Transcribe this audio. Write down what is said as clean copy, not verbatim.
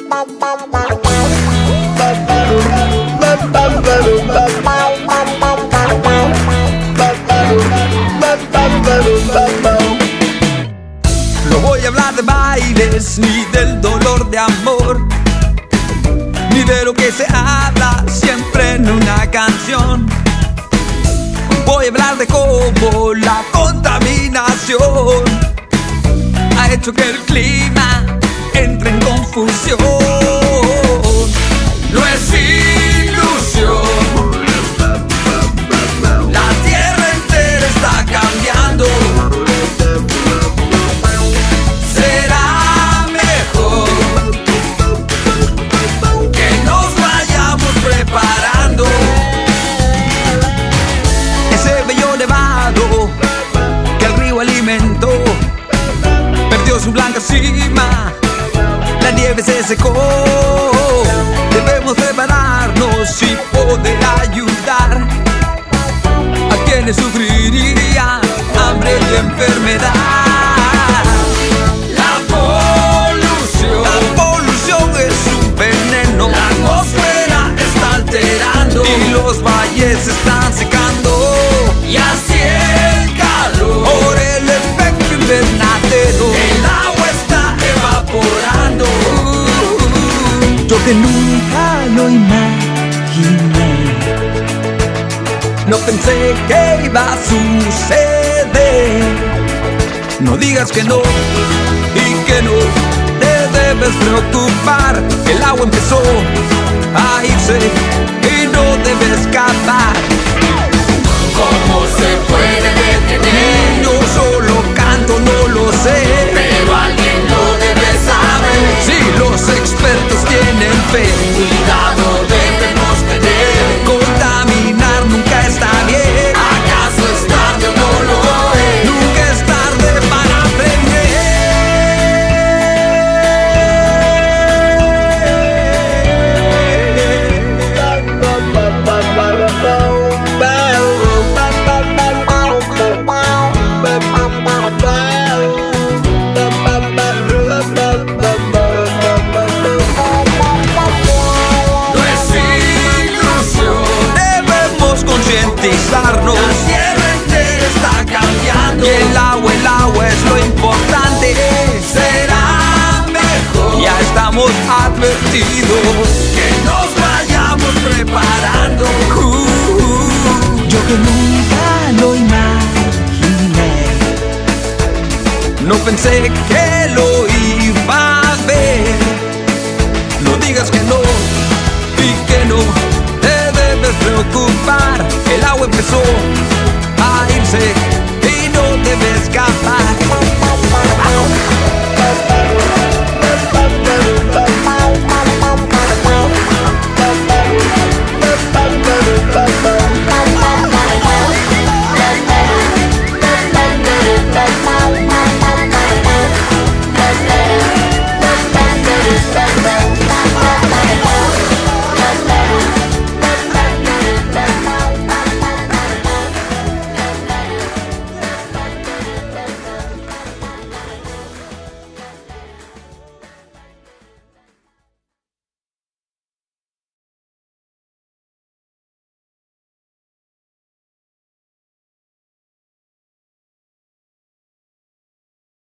No voy a hablar de bailes, ni del dolor de amor, ni de lo que se habla siempre en una canción. Voy a hablar de cómo la contaminación ha hecho que el clima entre en confusión. No es ilusión, la tierra entera está cambiando. Será mejor que nos vayamos preparando. Ese bello nevado que el río alimentó perdió su blanca cima, la nieve se secó. Debemos prepararnos y poder ayudar a quienes sufrirían hambre y enfermedad. La polución es un veneno, la atmósfera está alterando y los valles se están secando. Y así el calor, por el efecto invernadero, el agua está evaporando. Yo que nunca lo imaginé, no pensé que iba a suceder. No digas que no y que no te debes preocupar. El agua empezó a irse y no debe escapar. ¿Cómo se puede detener? Yo solo canto, no lo sé, Pero alguien lo debe saber. si los expertos tienen fe. Cuidado debemos tener. Contaminar nunca está bien. ¿Acaso es tarde o no lo es? Nunca es tarde para No es ilusión, debemos concientizarnos. la tierra entera está cambiando. Y el agua es lo importante. Será mejor Ya estamos advertidos. que nos vayamos preparando. yo que nunca lo imaginé. No pensé que lo iba a ver. No digas que no y que no te debes preocupar. El agua empezó a irse y no debe escapar.